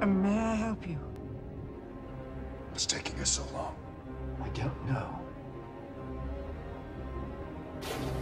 May I help you? What's taking us so long? I don't know.